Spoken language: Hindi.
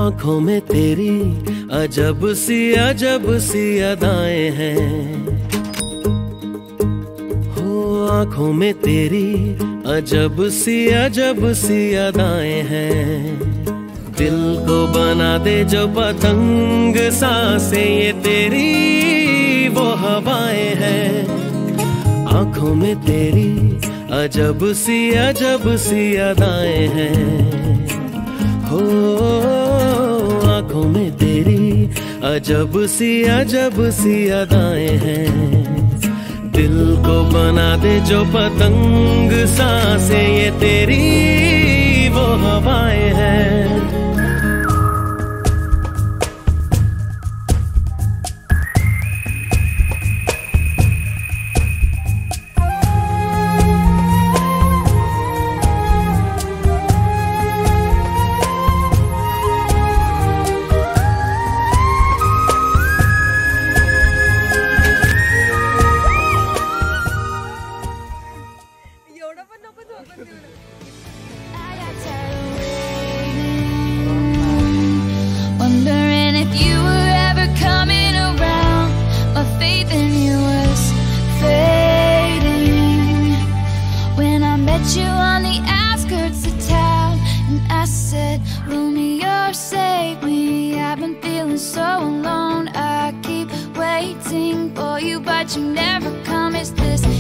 आँखों में तेरी अजब सी अदाएं हैं। हो आँखों में तेरी अजब सी अदाएं हैं। दिल को बना दे जो पतंग सांसें ये तेरी वो हवाएं हैं। आँखों में तेरी अजब सी अदाएं हैं। हो आँखों में तेरी अजब सी अदाएं हैं। दिल को बना दे जो पतंग सांसें ये तेरी वो हवाएं हैं। Wondering if you were ever coming around. My faith in you was fading when I met you on the outskirts of town, and I said, Romeo, save me. I've been feeling so alone. I keep waiting for you, but you never come. Is this